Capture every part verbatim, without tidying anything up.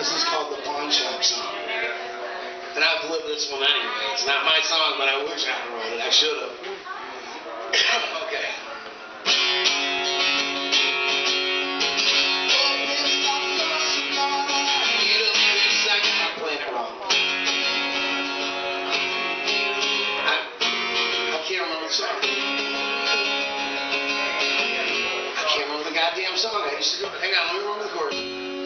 This is called the Pawn Shop song. And I've lived this one anyway. It's not my song, but I wish I wrote it. I should have. Okay. I'm playing it wrong. I, I can't remember the song. I can't remember the goddamn song. I used to do it. Hang on, let me remember the chorus.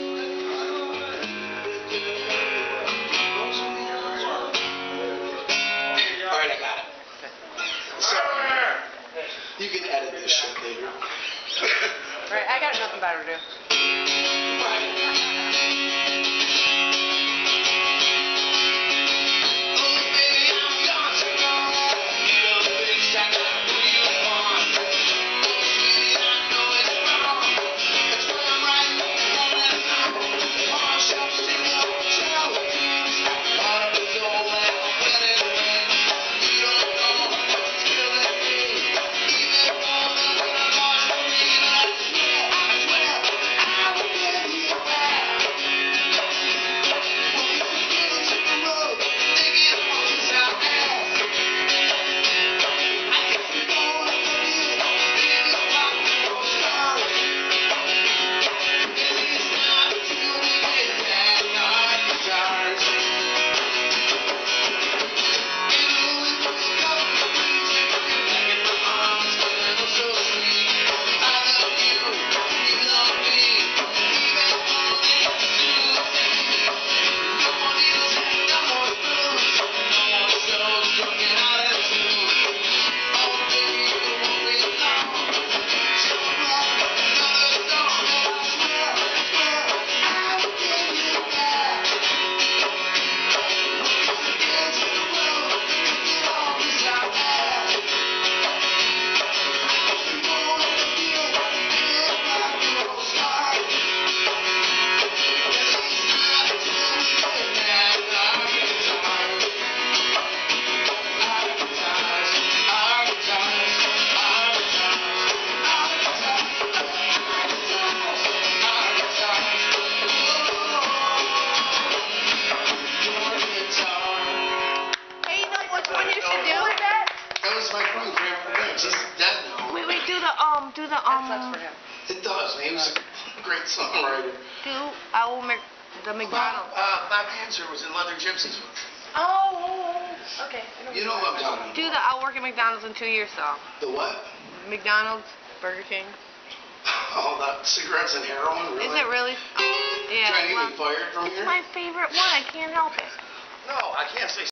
Alright, I got it. So, you can edit this shit later. Right, I got nothing better to do. My friend Grandpa Vince, he's dead now. Wait, wait, do the um, do the um. That sucks for him. It does. He was a great songwriter. Do I will make the McDonald's. Bob, uh, Bob Hanser was in Leather Gypsies with him. Oh, okay. You know what I'm talking about. Do the I'll work at McDonald's in two years song. The what? McDonald's, Burger King. Oh, the cigarettes and heroin, really? Is it really? Yeah. Trying to well, get me fired from it's here? my favorite one. I can't help it. No, I can't say